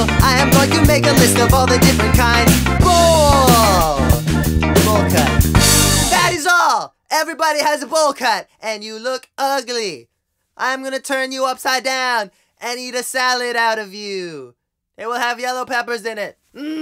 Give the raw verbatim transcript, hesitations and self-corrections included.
meal. I am going to make a list of all the different kinds. Bowl! Bowl cut. That is all! Everybody has a bowl cut, and you look ugly. I'm gonna turn you upside down and eat a salad out of you. It will have yellow peppers in it. Mmm.